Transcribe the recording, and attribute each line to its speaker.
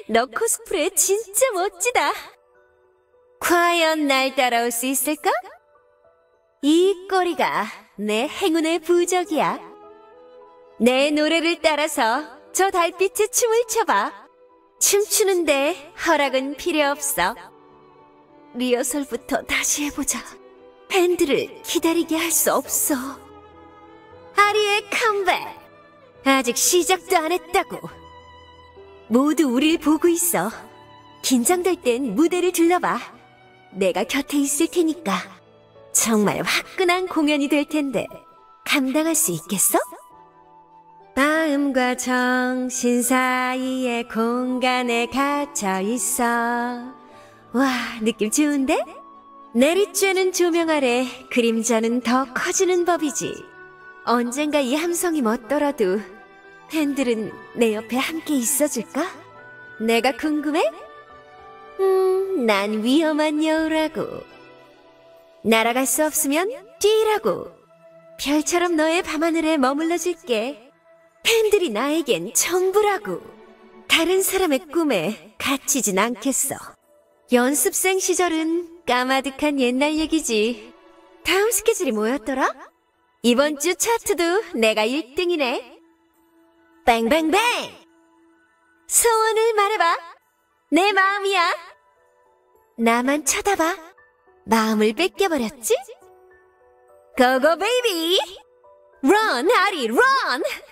Speaker 1: 너 코스프레 진짜 멋지다. 과연 날 따라올 수 있을까? 이 꼬리가 내 행운의 부적이야. 내 노래를 따라서 저 달빛에 춤을 춰봐. 춤추는데 허락은 필요 없어. 리허설부터 다시 해보자. 팬들을 기다리게 할 수 없어. 아리의 컴백! 아직 시작도 안 했다고. 모두 우릴 보고 있어. 긴장될 땐 무대를 둘러봐. 내가 곁에 있을 테니까. 정말 화끈한 공연이 될 텐데 감당할 수 있겠어? 마음과 정신 사이의 공간에 갇혀 있어. 와, 느낌 좋은데? 내리쬐는 조명 아래 그림자는 더 커지는 법이지. 언젠가 이 함성이 멎더라도 팬들은 내 옆에 함께 있어줄까? 내가 궁금해? 난 위험한 여우라고. 날아갈 수 없으면 뛰라고. 별처럼 너의 밤하늘에 머물러줄게. 팬들이 나에겐 전부라고. 다른 사람의 꿈에 갇히진 않겠어. 연습생 시절은 까마득한 옛날 얘기지. 다음 스케줄이 뭐였더라? 이번 주 차트도 내가 1등이네. 뱅뱅뱅! 소원을 말해봐. 내 마음이야. 나만 쳐다봐. 마음을 뺏겨버렸지? 고고 베이비! 런, 아리, 런!